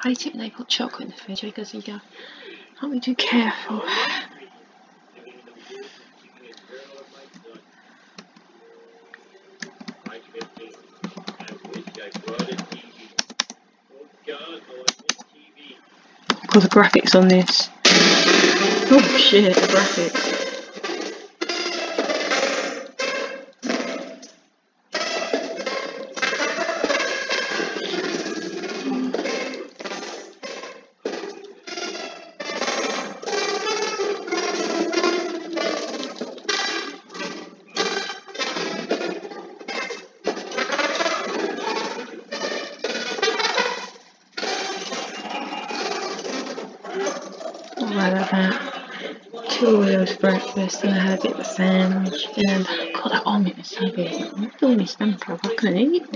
hate it when they put chocolate in the fridge because you go, can't be too careful. Oh, the graphics on this. Oh shit, the graphics. Two Oreos for breakfast, and I had a bit of a sandwich, and God, that omelette was so good. I'm doing my stomach up, I couldn't eat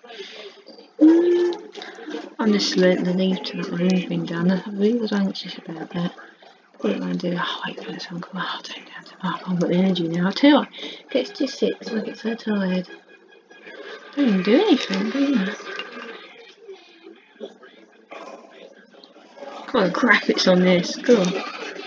it. I'm just relieved to that the room's been done. I really was anxious about that. What am I going to do? Oh, wait for this one. Oh, I'll take it down to I've got the energy now. I tell you what, it gets to 6 and I get so tired. I don't even do anything, do you? Come on, graphics on this. Go on.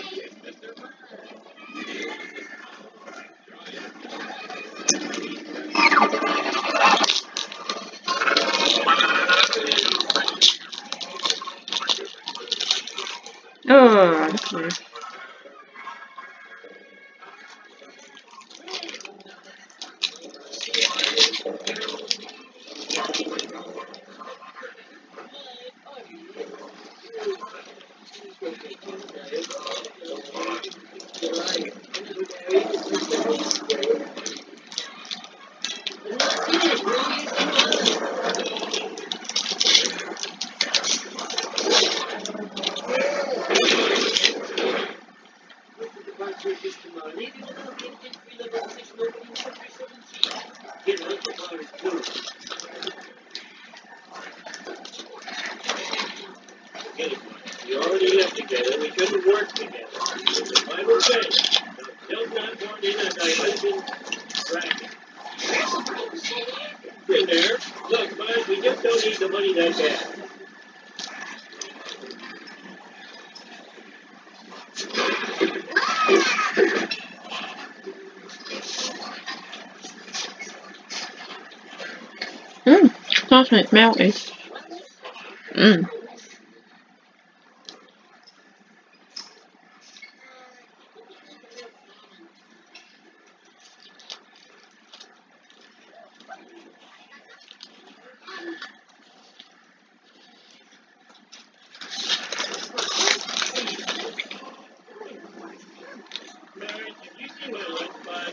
Oh, okay. We already lived together, we couldn't work together. It was my revenge. Still not born in as I husband bracket. In there. Look, Bud, we just don't need the money that bad. Nice when it's melted. Mary, did you see my lunch, Bud?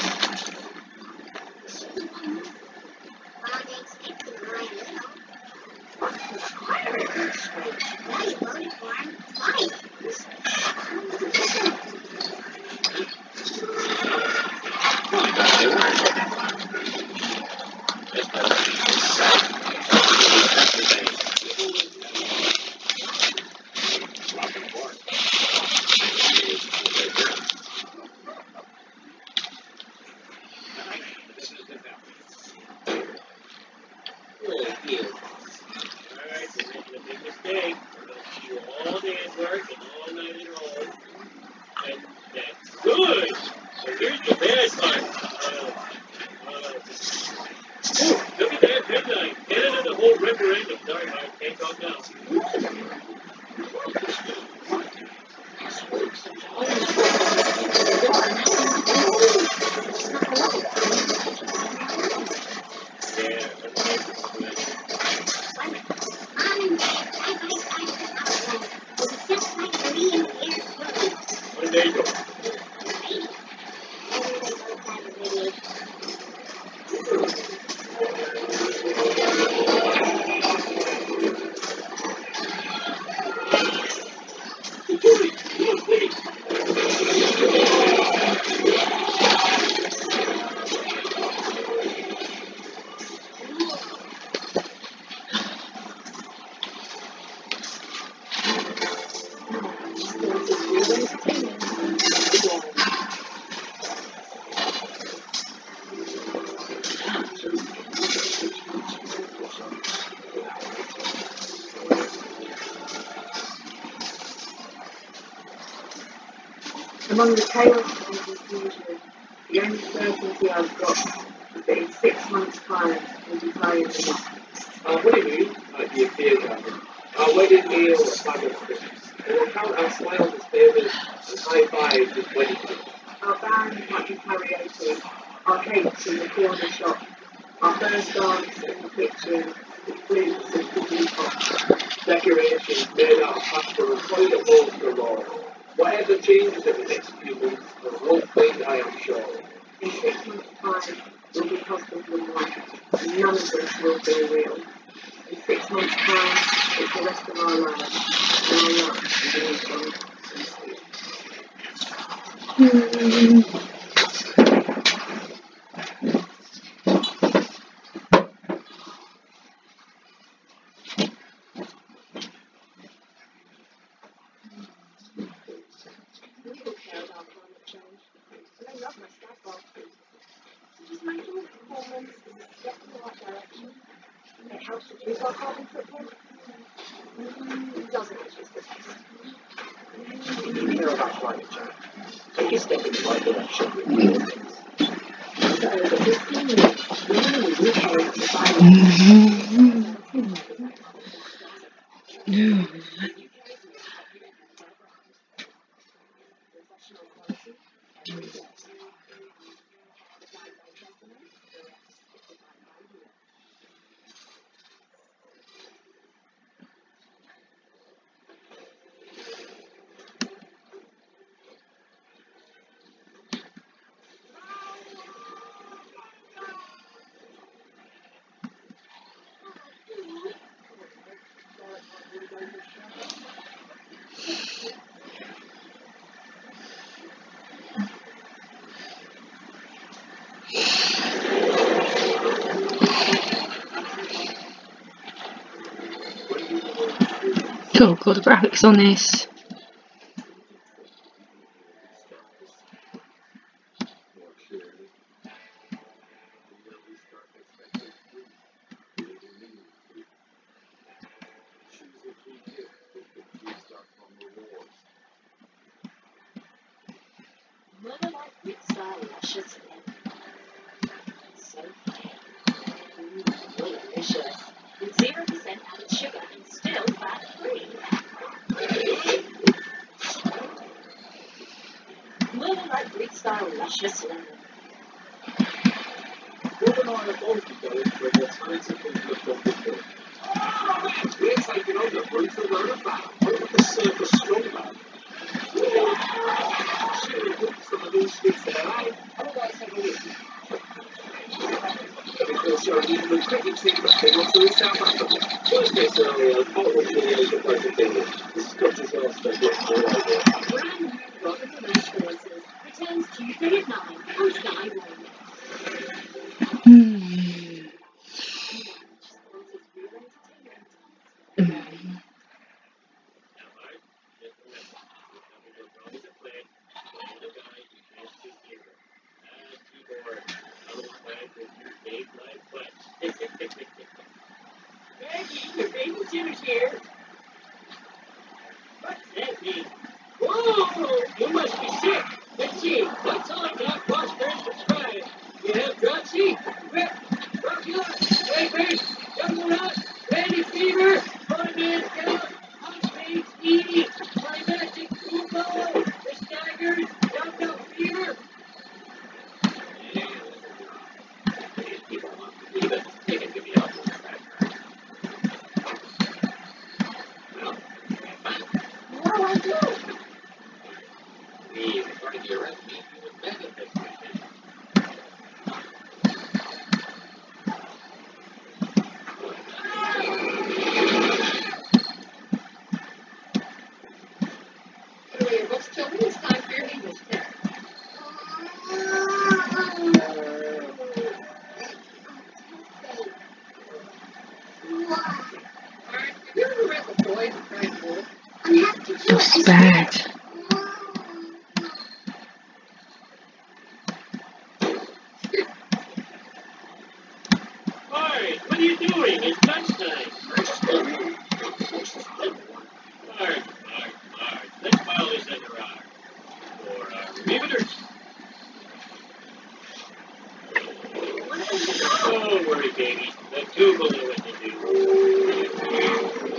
Mistake. You all day at work and all night at home. And that's good. But here's the bad part. Look at that headline. Canada, the whole referendum. Sorry, I can't talk now. There you go. Among the chaos and confusion, the only certainty I've got is that in 6 months' time we'll be tying them up. What do you mean? The affair gathering. Our wedding meal, a bag of crisps. We'll count our smiles as favours and high fives as wedding gifts. Our band might be karaoke, our cakes in the corner shop, our first dance in the kitchen with flutes and cookie pots. Decorations made out of pasta and toilet bowls galore. Whatever changes in the next few months, the whole thing, I am sure. In 6 months' time, we'll be husband and wife, and none of this will be real. In 6 months' time, it's the rest of our lives, and our love will be gone and sweet. People care about climate change, and they love my staff basket. Just making a performance is a step in the right direction. It helps reduce our carbon footprint. It doesn't reduce the taste. If you care about climate change, take a step in the right direction with your things. For over 15 years, women in the UK have provided professional quality every day. Cool, the graphics on this. Mother like Rickstar luscious lemon. So clear. Delicious. With 0% added sugar and still fat free. Mother like Rickstar luscious lemon. What an honor both you guys for the talented people have done before. We're taking on the brutal road of battle. What about the circus strongman? Should have looked some of these streets there, eh? Otherwise, have a listen. Before showing you the cricket team that came on to South Africa. Worst case scenario, bottom of the Asia present England. The Scottish Ulster gets all over. Brand new Robin Release Voices returns Tuesday at 9 on Sky One. Your baby Jim's here. What's that mean? Whoa! You must be sick. Let's see. What's on that phosphorus prescribed? You have dropsy, grip, bronchitis, typhoid, jungle rot, granny fever, bone-man gout, house pain, sneezing, climactic bubo, the staggers, jungle fever. People want to believe it. They can give me up. What do I do? According to your recipe, you would benefit from it. Earlier, what's killing this time for your English test? Alright, have you ever read The Boy Who Cried Wolf? That's bad. Bart, what are you doing? It's lunchtime. Bart, let's file this under our Do believe what you do.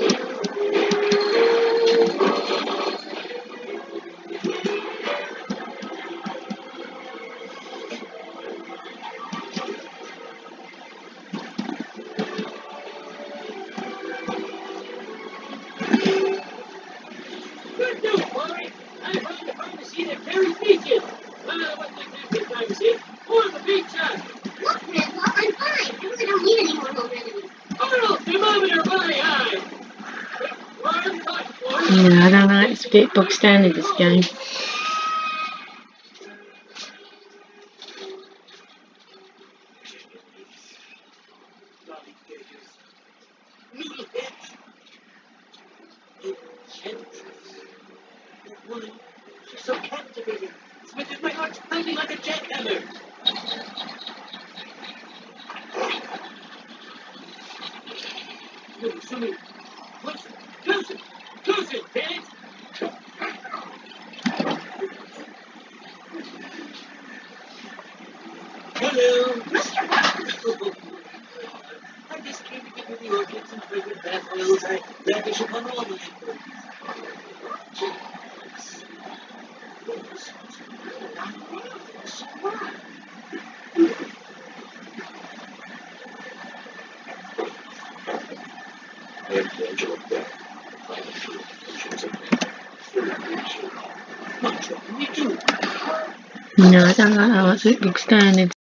Good news, boy. I found the pharmacy that carries peaches. What's the captain pharmacy? Or the pizza. Look, Grandpa, I'm fine. I really don't need any more home remedies. Arnold, thermometer, body high. Warm, hot, warm. Yeah, I don't know, it's a bit bog standard this game. Lolly pages. Noodle heads. Enchantress. That woman, she's so captivating. Smith, my heart's pounding like a jackhammer. No, Sumi. Close it, kids. Hello. I just came to give you the orchids and fragrant bath oils I lavish upon all my employees. I am the angel of death. I am sure patience and full of What trouble me do? No, I don't like that, it's a bit bog standard.